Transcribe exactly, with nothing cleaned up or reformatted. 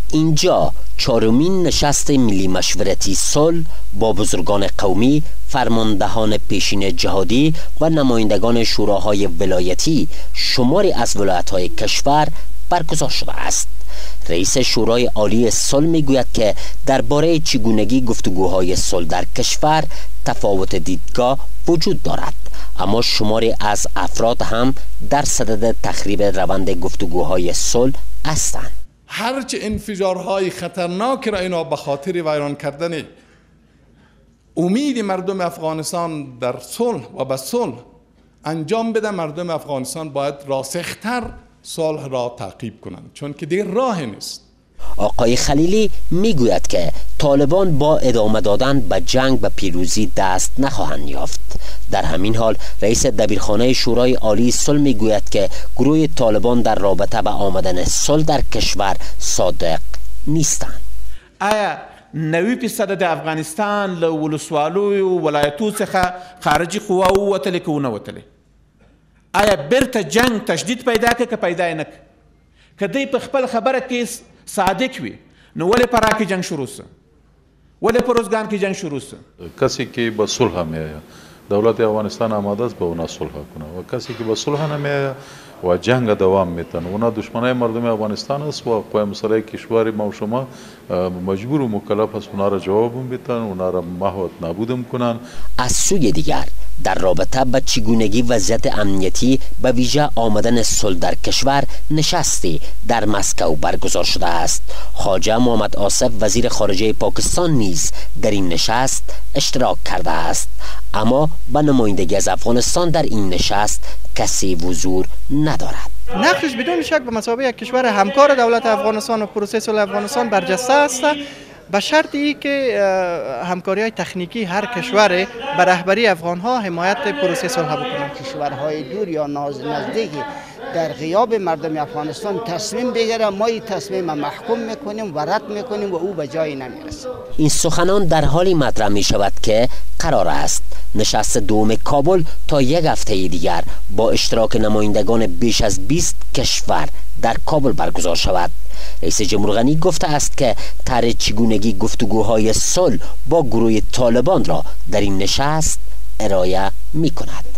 اینجا چهارمین نشست ملی مشورتی صلح با بزرگان قومی، فرماندهان پیشین جهادی و نمایندگان شوراهای ولایتی شماری از ولایت‌های کشور برگزار شده است. رئیس شورای عالی صلح میگوید که درباره چگونگی گفتگوهای صلح در کشور تفاوت دیدگاه وجود دارد، اما شماری از افراد هم در صدد تخریب روند گفتگوهای صلح هستند. هرچه انفجارهای خطرناک را اینا به خاطر ویران کردن امید مردم افغانستان در صلح و به صلح انجام بده، مردم افغانستان باید راسختر صلح را تعقیب کنند، چون که دیر راه نیست. آقای خلیلی میگوید که طالبان با ادامه دادن به جنگ به پیروزی دست نخواهند یافت. در همین حال رئیس دبیرخانه شورای عالی صلح میگوید که گروه طالبان در رابطه به آمدن صلح در کشور صادق نیستند. آیا نوی فیصد د افغانستان له ولسوالیو ولایتو څخه خارجي قوا ووتلې که ونه وتلې؟ آیا بیرته جنگ تشدید پیدا که که پیدا نه که دی په خپل خبره کې صادق وي، نو ولې په عراق کې جنگ شروع سه؟ ولې په روزګان کې جنگ شروع سه؟ کسی که به صلح میآید دولت افغانستان آماده است به اونا صلح کنه و کسی که به صلح نمیآید و جنگ دوام میتن، اونا دشمنای مردم افغانستان است و قوای مسلح کشور ما و شما مجبور و مکلف است اونا را جواب بدن، اونا را محو و نابود کنن. از سوی دیگر در رابطه با چگونگی وضعیت امنیتی به ویژه آمدن صلح در کشور نشستی در مسکو برگزار شده است. خواجه محمد آصف وزیر خارجه پاکستان نیز در این نشست اشتراک کرده است، اما به نمایندگی از افغانستان در این نشست کسی حضور ندارد. نقشش بدون شک به مثابه یک کشور همکار دولت افغانستان و پروسه صلح افغانستان برجسته است، به شرطی که همکاری های تکنیکی هر کشور به رهبری افغان ها حمایت پروسه صلح بکنند. کشورهای دور یا نزدیکی در غیاب مردم افغانستان تصمیم بگیره، ما این تصمیم محکوم میکنیم و رد میکنیم و او به جایی نمیرسه. این سخنان در حالی مطرح می شود که قرار است نشست دوم کابل تا یک هفته دیگر با اشتراک نمایندگان بیش از بیست کشور در کابل برگزار شود. رئیس جمهور غنی گفته است که طرح چگونگی گفتگوهای صلح با گروه طالبان را در این نشست ارائه می کند.